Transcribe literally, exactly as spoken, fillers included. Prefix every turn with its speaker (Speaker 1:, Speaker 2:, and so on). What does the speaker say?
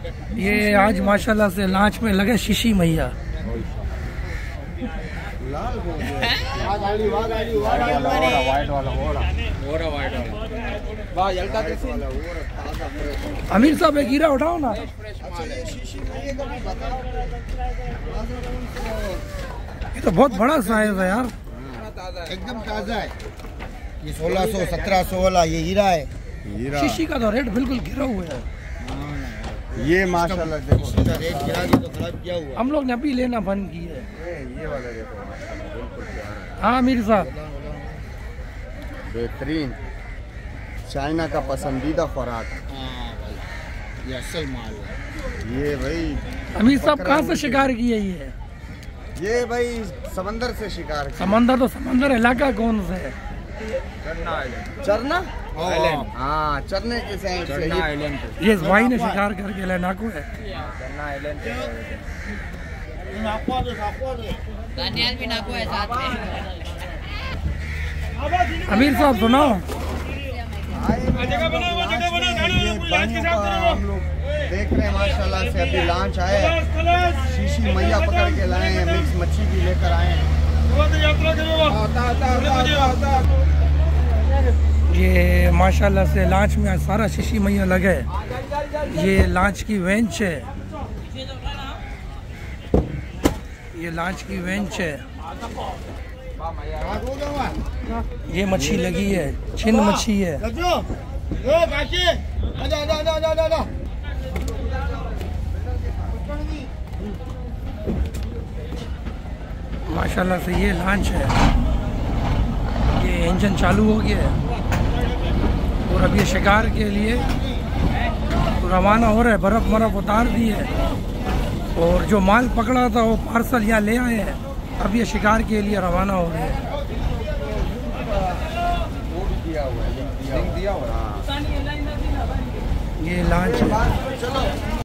Speaker 1: ये आज माशाल्लाह से लांच में लगे शीशी मैया। अमीर साहब एक हीरा उठाओ ना। ये तो बहुत बड़ा साइज है यार,
Speaker 2: एकदम ताजा है। ये सोलह सौ सत्रह सौ वाला ये हीरा है। हीरा
Speaker 1: शीशी का तो रेट बिल्कुल गिरा हुआ है।
Speaker 2: ये माशाल्लाह देखो इसका रेट गिरा के तो खराब किया हुआ।
Speaker 1: हम लोग ने अभी लेना बंद की है।
Speaker 2: ये वाला देखो
Speaker 1: हाँ अमीर साहब,
Speaker 2: बेहतरीन चाइना का पसंदीदा खुराक। ये असल माल है ये भाई।
Speaker 1: अमीर साहब कहाँ से शिकार किए ये?
Speaker 2: ये भाई समंदर से शिकार।
Speaker 1: समंदर तो समंदर इलाका कौन सा है?
Speaker 2: चरना हाँ चरने के साइड से
Speaker 1: ये इस भाई ने शिकार करके ले नाको है।
Speaker 3: दानियाल भी नाको है साथ में।
Speaker 1: अमीर साहब सुनाओ।
Speaker 2: हम लोग देख रहे हैं माशाल्लाह से अभी लॉन्च आए, शीशी मैया पकड़ के लाए हैं, मिक्स मच्छी भी लेकर आए हैं।
Speaker 1: ये माशाल्लाह से लांच में आज सारा शीशी मैया लगे। ये लांच की वेंच है, ये लांच की वेंच है। ये मच्छी लगी है, छिन मच्छी है। माशाल्लाह से ये लांच है। ये इंजन चालू हो गया है और अब ये शिकार के लिए रवाना हो रहा है। बर्फ़ बर्फ़ उतार दी है और जो माल पकड़ा था वो पार्सल यहाँ ले आए हैं। अब ये शिकार के लिए रवाना हो रहे हैं। ये लांच है।